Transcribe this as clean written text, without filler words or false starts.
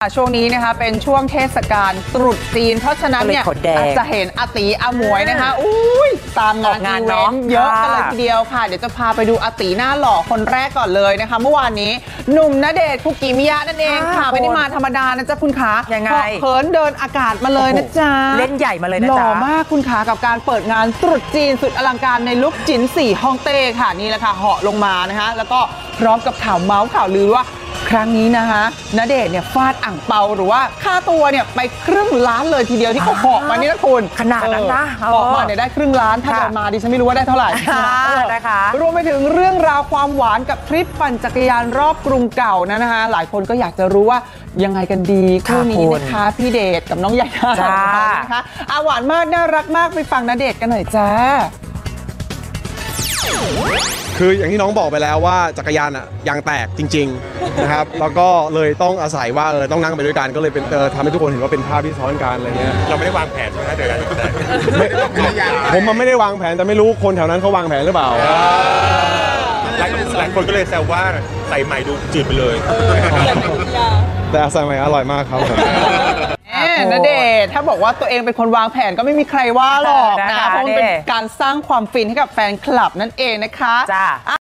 ช่วงนี้นะคะเป็นช่วงเทศกาลตรุษจีนเพราะฉะนั้นเนี่ยอาจจะเห็นอาตีอาหมวยนะคะอุ้ยตามงานอีเวนต์เยอะกันเลยทีเดียวค่ะเดี๋ยวจะพาไปดูอาตีหน้าหล่อคนแรกก่อนเลยนะคะเมื่อวานนี้หนุ่มณเดชน์คุกิมิยะนั่นเองค่ะไม่ได้มาธรรมดานะจ๊ะคุณขายังไงเขินเดินอากาศมาเลยนะจ๊ะเล่นใหญ่มาเลยนะจ๊ะหล่อมากคุณขากับการเปิดงานตรุษจีนสุดอลังการในลุคจินสี่ฮ่องเต้ค่ะนี่แหละค่ะเหาะลงมานะคะแล้วก็พร้อมกับข่าวเมาส์ข่าวลือว่าครั้งนี้นะคะณเดชน์เนี่ยฟาดอ่างเปาหรือว่าค่าตัวเนี่ยไปครึ่งล้านเลยทีเดียวที่เขาเหาะมานี่นะคุณขนาดนั้นนะเหาะมาเนี่ยได้ครึ่งล้านถ้าเดินมาดิฉันไม่รู้ว่าได้เท่าไหร่นะคะรวมไปถึงเรื่องราวความหวานกับทริปปั่นจักรยานรอบกรุงเก่านะคะหลายคนก็อยากจะรู้ว่ายังไงกันดีคู่นี้นะคะพี่เดชกับน้องยายานะคะหวานมากน่ารักมากไปฟังณเดชน์กันหน่อยจ้าคืออย่างที่น้องบอกไปแล้วว่าจักรยานอะยางแตกจริงๆนะครับแล้วก็เลยต้องอาศัยว่าต้องนั่งไปด้วยกันก็เลยเป็นทำให้ทุกคนเห็นว่าเป็นภาพที่ซ้อนกันอะไรเงี้ยเราไม่ได้วางแผนใช่ไหมเดี๋ยวผมมันไม่ได้วางแผนแต่ไม่รู้คนแถวนั้นเขาวางแผนหรือเปล่าหลายคนก็เลยแซวว่าใส่ใหม่ดูจืดไปเลยแต่ใส่ใหม่อร่อยมากครับณเดชน์ถ้าบอกว่าตัวเองเป็นคนวางแผนก็ไม่มีใครว่าหรอกนะเพราะมันเป็นการสร้างความฟินให้กับแฟนคลับนั่นเองนะคะ